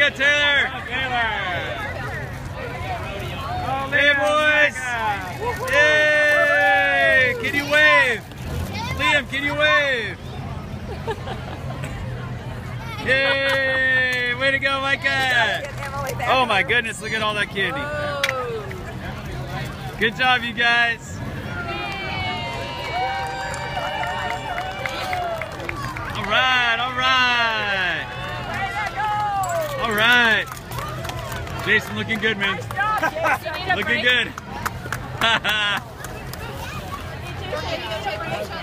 go, Taylor. Hey, boys. Hey, can you wave? Liam, can you wave? Yay! Way to go, Micah! Oh my goodness, look at all that candy. Good job, you guys. All right, all right. All right. Jason, looking good, man. Looking good.